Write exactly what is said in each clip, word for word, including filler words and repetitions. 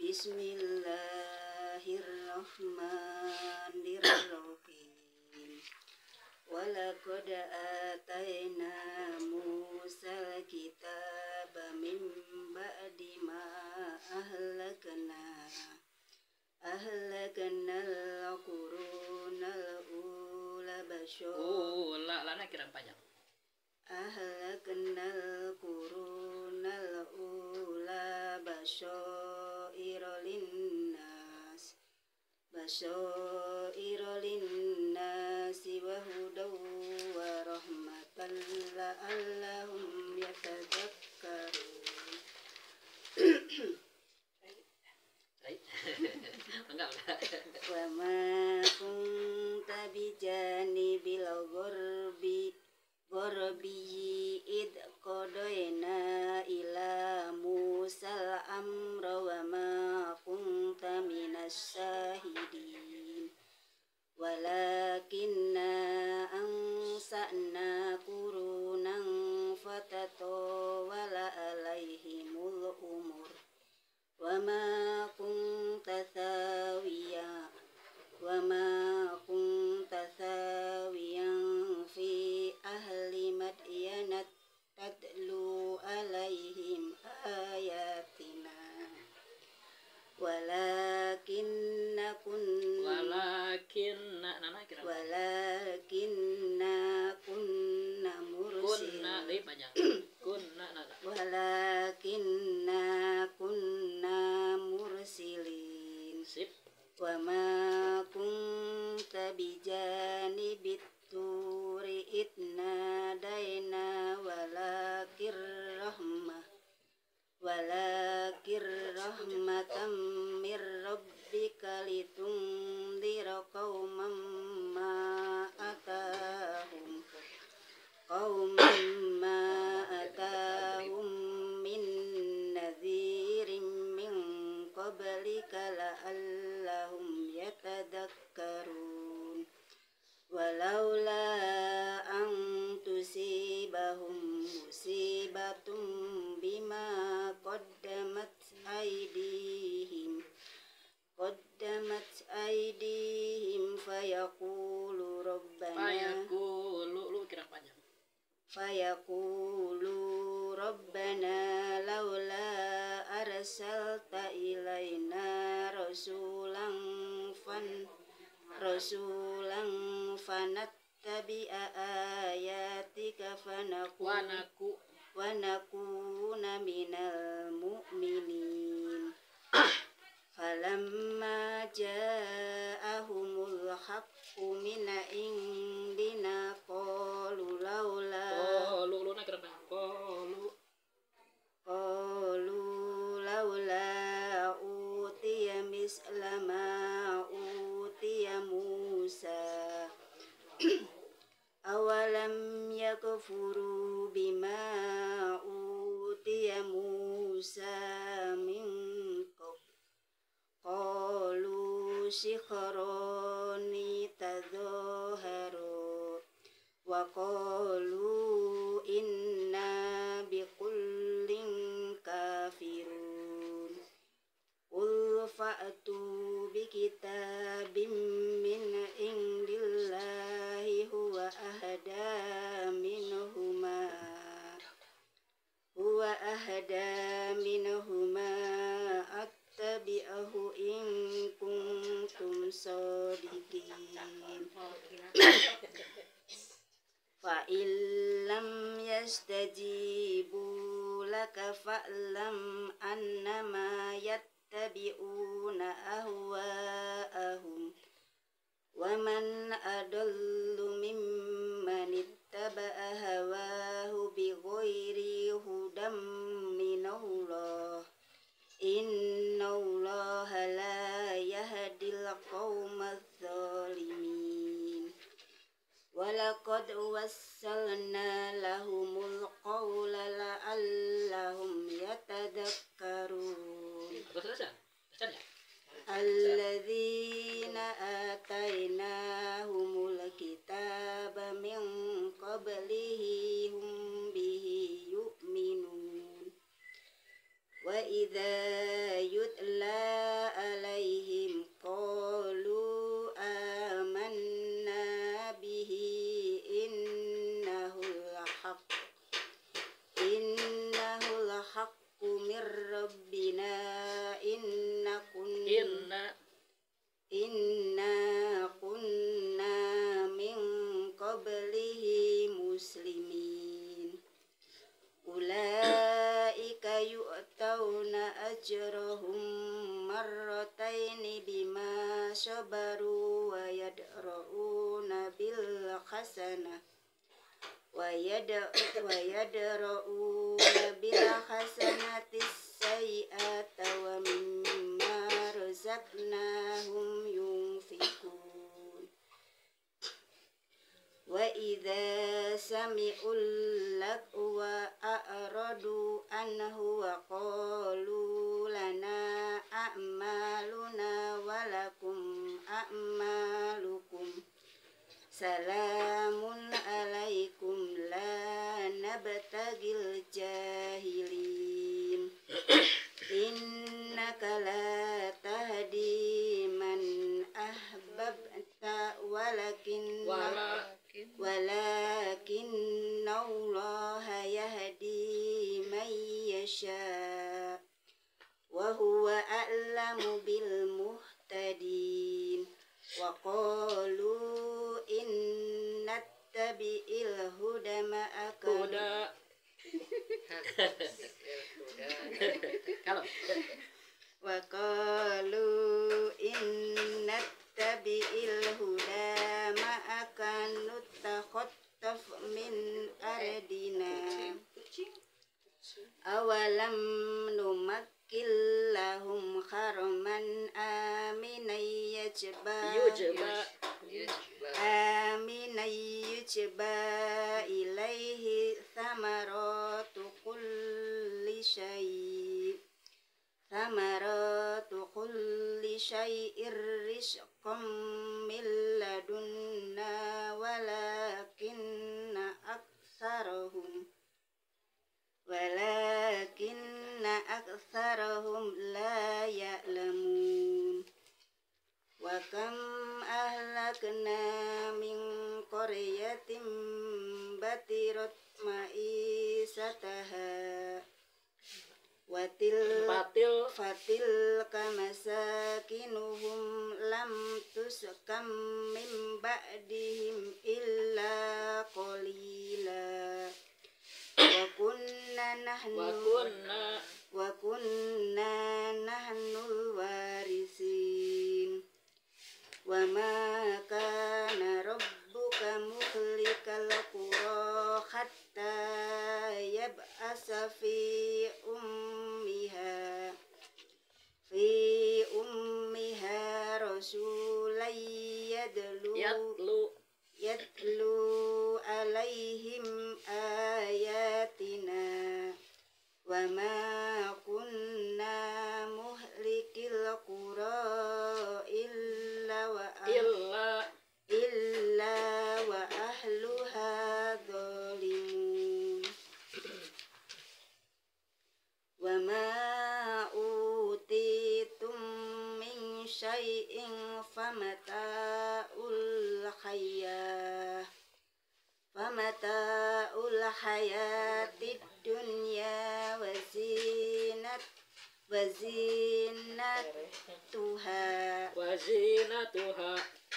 Bismillahirrahmanirrahim. Walaqad atayna Musal kitaba min ba'di ma ahlakna ahlakna al-quruna al-ula basyo oh la lana kirang panjang ahlakna al-quruna al-ula basyaira linnas basyaira linnas wa hudaw wa rahmatan la'allahum yatadhakkarun. enggak enggak Wa ma kunta bijanibil gharbi gharbi id qadayna ila Musal amra wa ma kunta minas syahidin walakinna ansa'na qurunan fatatawala alaihimul umur wa ma kunta thawiya wa ma kunta thawiyan fi ahli madyana tadlu alaihim ayatina walakinna kunna walakinna nana kira walakinna kunna mursil kunna deh panjang kunna nana walakinna kunna mursilin sip wa ma kunta bijanibit turi itna daina walakir rahmah walakir rahmatam mir rabbika litundira qauman ma atahum qauman ma atahum min nadhirin min qablika la'allahum yatadhakkarun walaula an tusibahum musibatum bima qaddamat aydihim qaddamat aydihim fayaqulu rabbana fayaqulu lu kira panjang fayaqulu rabbana laula arsalta ilaina rasulan fan rasulan fanattabi'a ayatika fanaku wanaku wanakuna minal mu'minin falamma ja'ahumul haqqu min indina qalu laula oh lu lu nak kira panjang qalu qalu laula utiya mislama utiya Musa awalam yakfuru bima utiya Musa min qabl qalu sikhrani tadhaharu wa qalu inna biqullin kafirun qul fa'tu bikitabim min indillahi huwa ahda minhuma huwa ahda minhuma attabi'ahu in kuntum shadiqin fa illam yastajibu laka fa'lam annama yattabi'una ahwa'ahum wa man adallu mimman ittaba'a hawahu bighairi hudam minallah innallaha la yahdil qaumadh dhalimin walaqad wassalna lahumul qawla la'allahum yatadhakkarun terus ya terus ya alladzina atainahumul kitaba min qablihi hum bihi yu'minun wa idza yutla حسنة ويدر ويدرؤون بالحسنة السيئة ومما رزقناهم ينفقون وإذا سمعوا اللغو أعرضوا عنه وقالوا لنا أعمالنا ولكم أعمالكم سلام عليكم لا نبتغي الجاهلين إنك لا تهدي من أحببت ولكن ولكن الله يهدي من يشاء وهو أعلم بالمهتدين وقالوا إن نتبع الهدى معك Kalau وقالوا إن نتبع الهدى معك نتخطف من أرضنا أولم نمكن لهم حرما آمنا يجبى Yujba آمنا يجبى إليه ثمرات كل شيء ثمرات كل شيء رزقا من لدنا ولكن أكثرهم ولكن أكثرهم لا يعلمون وكم أهلكنا من قرية بطرت معيشتها وتلك Fatil فتلك مساكنهم لم تسكن من بعدهم إلا قليلا وكنا نحن Wakunna وكنا نحن الوارثين وما كان ربك مهلك القرى حتى يبعث في أمها في أمها رسولا يدلو Yatlu يتلو عليهم آياتنا وما كنا مهلك القرى إلا وأهل Illa إلا وأهلها ظالمون وما أوتيتم من شيء فمتاع الحياة فمتاع الحياة الدنيا وزينة وزينتها wazinatuha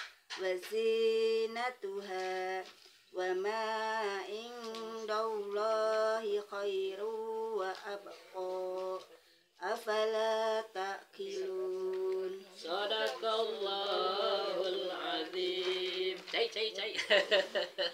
وزينتها وما عند الله خير وأبقى أفلا تأكلون Sadaqallahul azim. Cai cai cai.